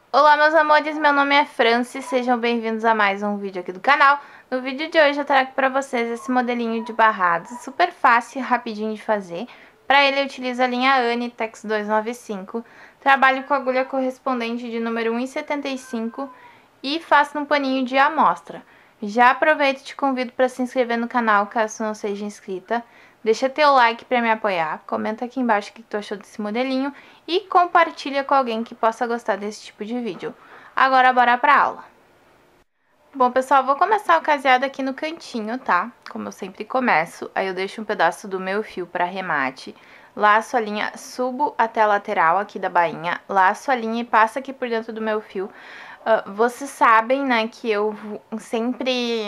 Olá, meus amores, meu nome é Franci, sejam bem-vindos a mais um vídeo aqui do canal. No vídeo de hoje eu trago para vocês esse modelinho de barrados, super fácil e rapidinho de fazer. Para ele eu utilizo a linha Anitex 295, trabalho com agulha correspondente de número 1,75 e faço num paninho de amostra. Já aproveito e te convido para se inscrever no canal, caso não seja inscrita. Deixa teu like para me apoiar, comenta aqui embaixo o que tu achou desse modelinho e compartilha com alguém que possa gostar desse tipo de vídeo. Agora bora pra aula. Bom, pessoal, vou começar o caseado aqui no cantinho, tá? Como eu sempre começo, aí eu deixo um pedaço do meu fio para remate, laço a linha, subo até a lateral aqui da bainha, laço a linha e passo aqui por dentro do meu fio. Vocês sabem, né, que eu sempre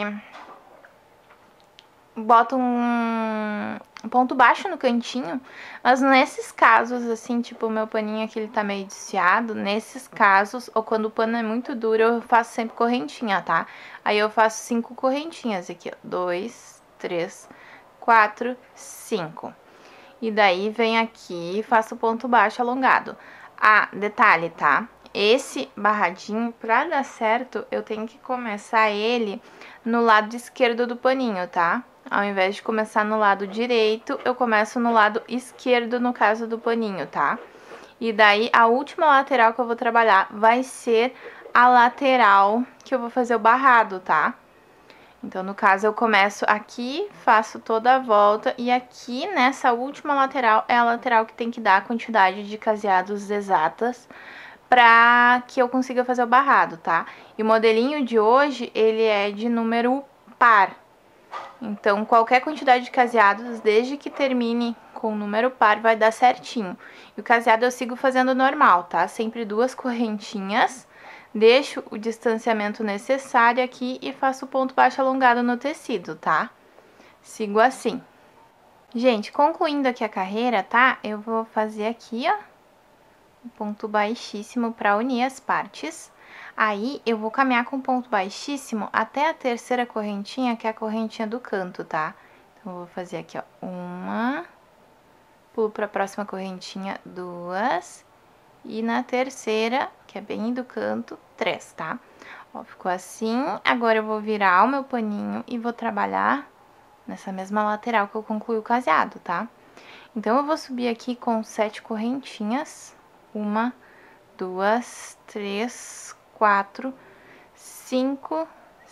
boto um ponto baixo no cantinho, mas nesses casos, assim, tipo, o meu paninho aqui, ele tá meio desfiado, nesses casos, ou quando o pano é muito duro, eu faço sempre correntinha, tá? Aí eu faço 5 correntinhas aqui, ó, 2, 3, 4, 5. E daí vem aqui e faço o ponto baixo alongado. Ah, detalhe, tá? Esse barradinho, pra dar certo, eu tenho que começar ele no lado esquerdo do paninho, tá? Ao invés de começar no lado direito, eu começo no lado esquerdo, no caso do paninho, tá? E daí, a última lateral que eu vou trabalhar vai ser a lateral que eu vou fazer o barrado, tá? Então, no caso, eu começo aqui, faço toda a volta, e aqui, nessa última lateral, é a lateral que tem que dar a quantidade de caseados exatas pra que eu consiga fazer o barrado, tá? E o modelinho de hoje, ele é de número par. Então, qualquer quantidade de caseados, desde que termine com o número par, vai dar certinho. E o caseado eu sigo fazendo normal, tá? Sempre 2 correntinhas, deixo o distanciamento necessário aqui e faço o ponto baixo alongado no tecido, tá? Sigo assim. Gente, concluindo aqui a carreira, tá? Eu vou fazer aqui, ó, um ponto baixíssimo para unir as partes. Aí, eu vou caminhar com ponto baixíssimo até a terceira correntinha, que é a correntinha do canto, tá? Então, eu vou fazer aqui, ó, uma, pulo para a próxima correntinha, 2, e na terceira, que é bem do canto, 3, tá? Ó, ficou assim. Agora, eu vou virar o meu paninho e vou trabalhar nessa mesma lateral que eu concluí o caseado, tá? Então, eu vou subir aqui com 7 correntinhas, 1, 2, 3, 4, 5,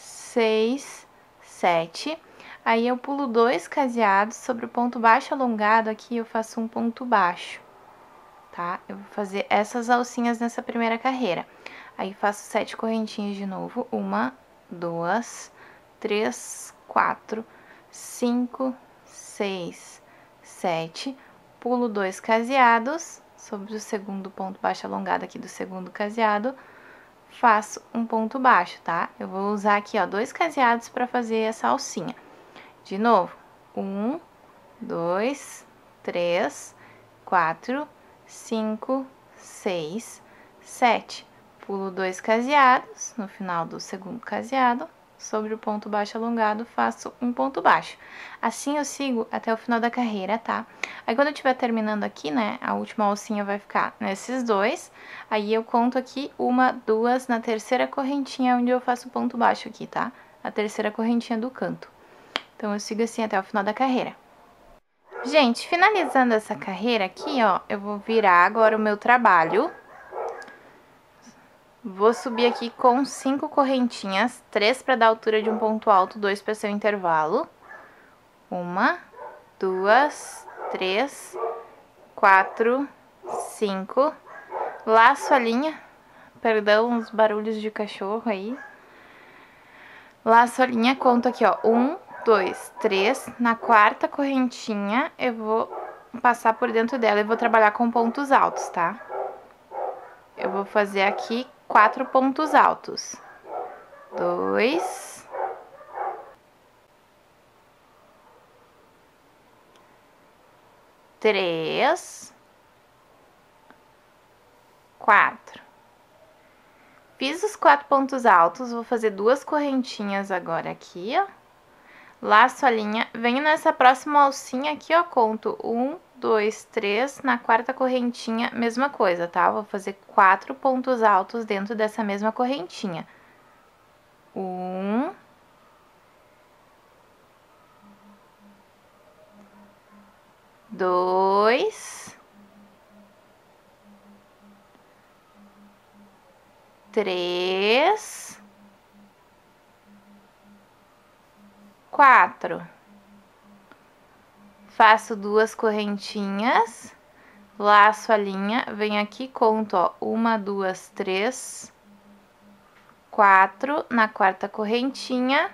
6, 7. Aí eu pulo 2 caseados, sobre o ponto baixo alongado aqui eu faço um ponto baixo, tá? Eu vou fazer essas alcinhas nessa primeira carreira. Aí faço 7 correntinhas de novo, 1, 2, 3, 4, 5, 6, 7. Pulo 2 caseados sobre o segundo ponto baixo alongado aqui do segundo caseado, faço um ponto baixo, tá? Eu vou usar aqui, ó, 2 caseados para fazer essa alcinha. De novo, 1, 2, 3, 4, 5, 6, 7. Pulo 2 caseados no final do segundo caseado, sobre o ponto baixo alongado, faço um ponto baixo. Assim eu sigo até o final da carreira, tá? Aí quando eu estiver terminando aqui, né, a última alcinha vai ficar nesses 2, aí eu conto aqui 1, 2, na terceira correntinha onde eu faço o ponto baixo aqui, tá? A terceira correntinha do canto. Então, eu sigo assim até o final da carreira. Gente, finalizando essa carreira aqui, ó, eu vou virar agora o meu trabalho. Vou subir aqui com 5 correntinhas, 3 para dar altura de um ponto alto, 2 para ser o intervalo. 1, 2, 3, 4, 5. Laço a linha, perdão os barulhos de cachorro aí. Laço a linha, conto aqui, ó, 1, 2, 3. Na quarta correntinha, eu vou passar por dentro dela e vou trabalhar com pontos altos, tá? Eu vou fazer aqui 4 pontos altos. 2, 3, 4. Fiz os 4 pontos altos, vou fazer 2 correntinhas agora aqui, ó. Laço a linha, venho nessa próxima alcinha aqui, ó, conto 1, 2, 3, na quarta correntinha, mesma coisa, tá? Vou fazer 4 pontos altos dentro dessa mesma correntinha. 1, 2, 3, 4. Faço 2 correntinhas, laço a linha, venho aqui, conto, ó, 1, 2, 3, 4, na quarta correntinha,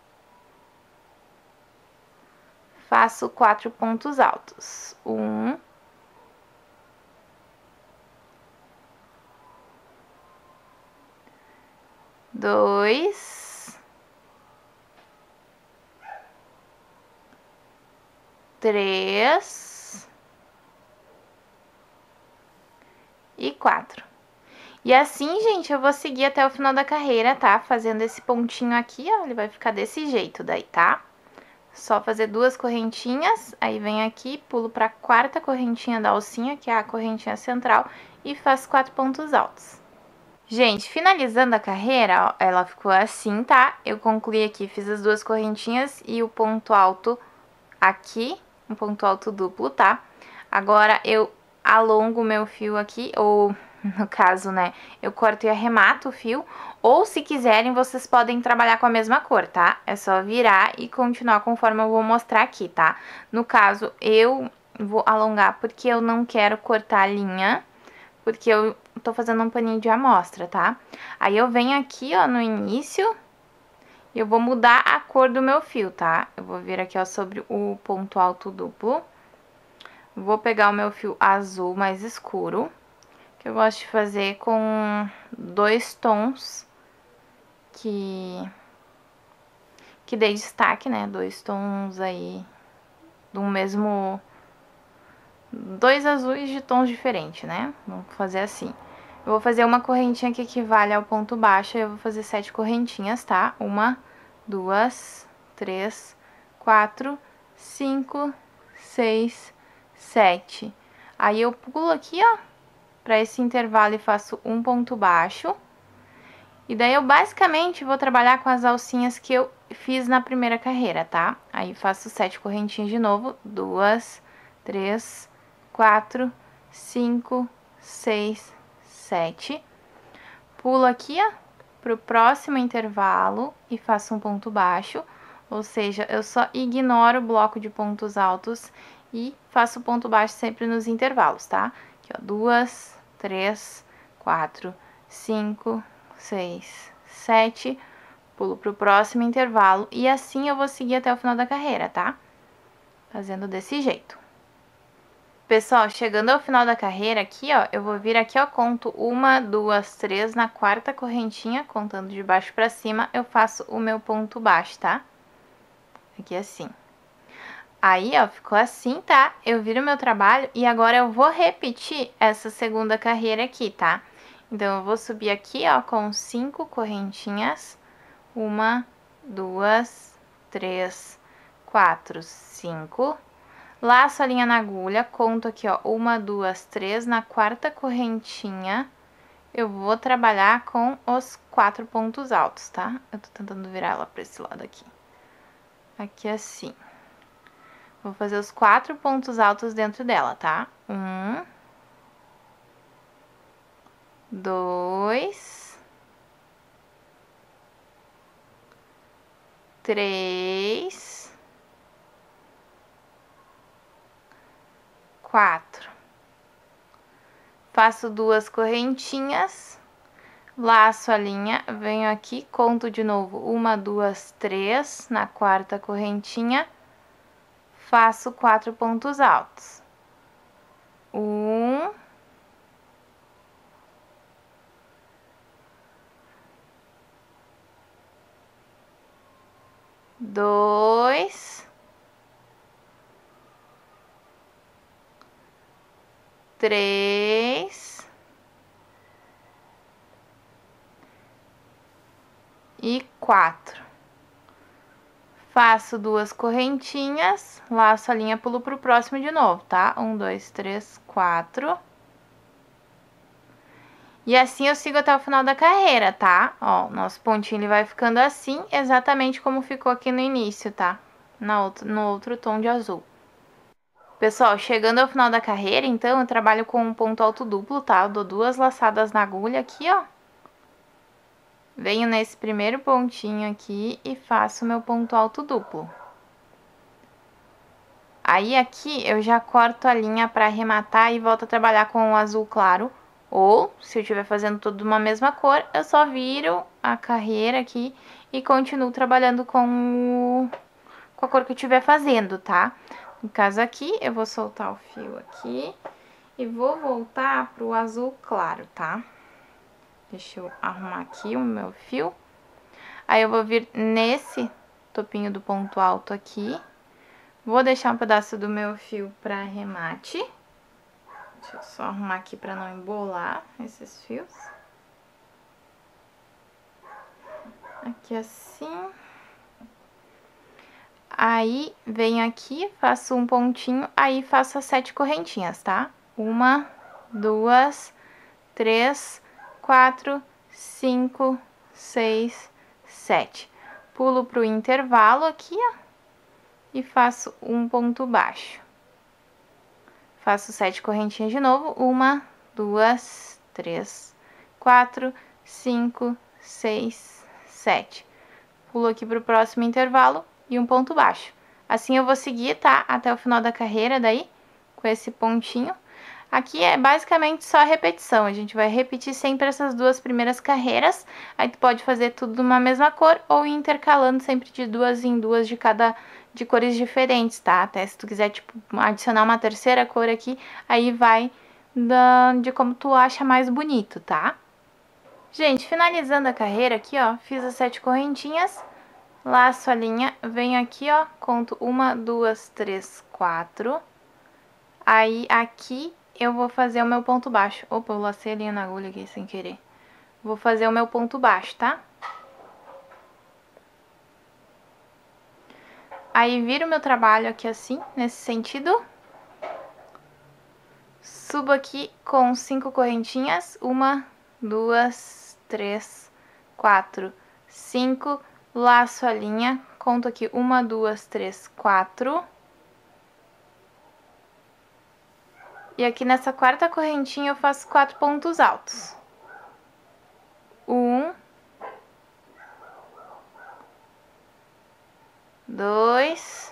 faço 4 pontos altos. 1, 2, 3 e 4. E assim, gente, eu vou seguir até o final da carreira, tá? Fazendo esse pontinho aqui, ó, ele vai ficar desse jeito daí, tá? Só fazer 2 correntinhas, aí vem aqui, pulo pra quarta correntinha da alcinha, que é a correntinha central, e faço 4 pontos altos. Gente, finalizando a carreira, ó, ela ficou assim, tá? Eu concluí aqui, fiz as 2 correntinhas e o ponto alto aqui, um ponto alto duplo, tá? Agora, eu alongo o meu fio aqui, ou no caso, né, eu corto e arremato o fio, ou se quiserem, vocês podem trabalhar com a mesma cor, tá? É só virar e continuar conforme eu vou mostrar aqui, tá? No caso, eu vou alongar porque eu não quero cortar a linha, porque eu tô fazendo um paninho de amostra, tá? Aí eu venho aqui, ó, no início, e eu vou mudar a cor do meu fio, tá? Eu vou vir aqui, ó, sobre o ponto alto duplo. Vou pegar o meu fio azul mais escuro, que eu gosto de fazer com 2 tons que dê destaque, né? 2 tons aí do mesmo... 2 azuis de tons diferentes, né? Vamos fazer assim. Eu vou fazer uma correntinha que equivale ao ponto baixo, e eu vou fazer 7 correntinhas, tá? 1, 2, 3, 4, 5, 6, 7. Aí eu pulo aqui, ó, pra esse intervalo e faço um ponto baixo. E daí eu basicamente vou trabalhar com as alcinhas que eu fiz na primeira carreira, tá? Aí faço 7 correntinhas de novo, 2, 3, 4, 5, 6, 7. Pulo aqui, ó, pro próximo intervalo e faço um ponto baixo, ou seja, eu só ignoro o bloco de pontos altos e faço ponto baixo sempre nos intervalos, tá? Aqui, ó, 2, 3, 4, 5, 6, 7, pulo pro próximo intervalo e assim eu vou seguir até o final da carreira, tá? Fazendo desse jeito. Pessoal, chegando ao final da carreira aqui, ó, eu vou vir aqui, ó, conto 1, 2, 3, na quarta correntinha, contando de baixo pra cima, eu faço o meu ponto baixo, tá? Aqui assim. Aí, ó, ficou assim, tá? Eu viro o meu trabalho e agora eu vou repetir essa segunda carreira aqui, tá? Então, eu vou subir aqui, ó, com 5 correntinhas. 1, 2, 3, 4, 5. Laço a linha na agulha, conto aqui, ó, 1, 2, 3, na quarta correntinha, eu vou trabalhar com os 4 pontos altos, tá? Eu tô tentando virar ela pra esse lado aqui. Aqui assim. Vou fazer os 4 pontos altos dentro dela, tá? 1, 2, 3, 4. Faço 2 correntinhas, laço a linha, venho aqui, conto de novo 1, 2, 3, na quarta correntinha, faço 4 pontos altos. 1, 2, 3 e 4. faço 2 correntinhas, laço a linha, pulo pro próximo de novo, tá? 1, 2, 3, 4. E assim eu sigo até o final da carreira, tá? Ó, nosso pontinho ele vai ficando assim, exatamente como ficou aqui no início, tá? No outro tom de azul. Pessoal, chegando ao final da carreira, então, eu trabalho com um ponto alto duplo, tá? Eu dou 2 laçadas na agulha aqui, ó. Venho nesse primeiro pontinho aqui e faço meu ponto alto duplo. Aí, aqui, eu já corto a linha pra arrematar e volto a trabalhar com o azul claro. Ou, se eu estiver fazendo tudo de uma mesma cor, eu só viro a carreira aqui e continuo trabalhando com a cor que eu estiver fazendo, tá? No caso aqui, eu vou soltar o fio aqui e vou voltar pro azul claro, tá? Deixa eu arrumar aqui o meu fio. Aí, eu vou vir nesse topinho do ponto alto aqui. Vou deixar um pedaço do meu fio pra arremate. Deixa eu só arrumar aqui pra não embolar esses fios. Aqui assim. Aí, venho aqui, faço um pontinho, aí faço as 7 correntinhas, tá? 1, 2, 3, 4, 5, 6, 7. Pulo pro intervalo aqui, ó, e faço um ponto baixo. Faço 7 correntinhas de novo. 1, 2, 3, 4, 5, 6, 7. Pulo aqui pro próximo intervalo e um ponto baixo. Assim eu vou seguir, tá? Até o final da carreira daí, com esse pontinho. Aqui é basicamente só repetição, a gente vai repetir sempre essas 2 primeiras carreiras. Aí tu pode fazer tudo de uma mesma cor ou ir intercalando sempre de 2 em 2 de cores diferentes, tá? Até se tu quiser, tipo, adicionar uma terceira cor aqui, aí vai de como tu acha mais bonito, tá? Gente, finalizando a carreira aqui, ó, fiz as 7 correntinhas, laço a linha, venho aqui, ó, conto 1, 2, 3, 4. Aí, aqui, eu vou fazer o meu ponto baixo. Opa, eu lacei a linha na agulha aqui sem querer. Vou fazer o meu ponto baixo, tá? Aí, viro o meu trabalho aqui assim, nesse sentido. Subo aqui com 5 correntinhas. 1, 2, 3, 4, 5. Laço a linha, conto aqui 1, 2, 3, 4. E aqui nessa quarta correntinha eu faço 4 pontos altos. 1, 2,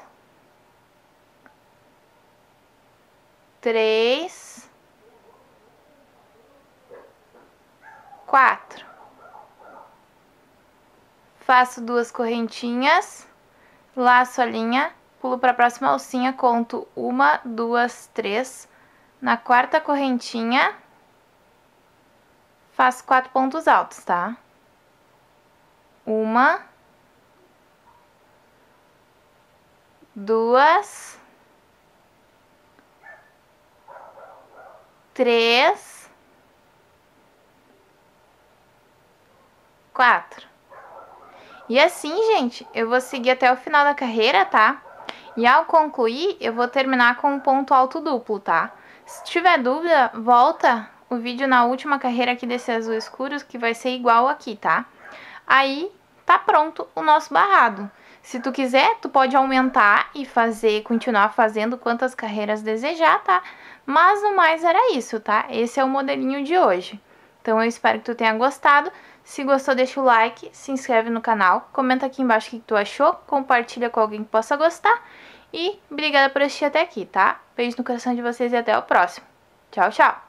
3, 4. Faço 2 correntinhas, laço a linha, pulo para a próxima alcinha, conto 1, 2, 3. Na quarta correntinha, faço 4 pontos altos, tá? 1, 2, 3, 4. E assim, gente, eu vou seguir até o final da carreira, tá? E ao concluir, eu vou terminar com um ponto alto duplo, tá? Se tiver dúvida, volta o vídeo na última carreira aqui desse azul escuro, que vai ser igual aqui, tá? Aí, tá pronto o nosso barrado. Se tu quiser, tu pode aumentar e continuar fazendo quantas carreiras desejar, tá? Mas no mais era isso, tá? Esse é o modelinho de hoje. Então, eu espero que tu tenha gostado. Se gostou, deixa o like, se inscreve no canal, comenta aqui embaixo o que tu achou, compartilha com alguém que possa gostar. E obrigada por assistir até aqui, tá? Beijo no coração de vocês e até o próximo. Tchau, tchau!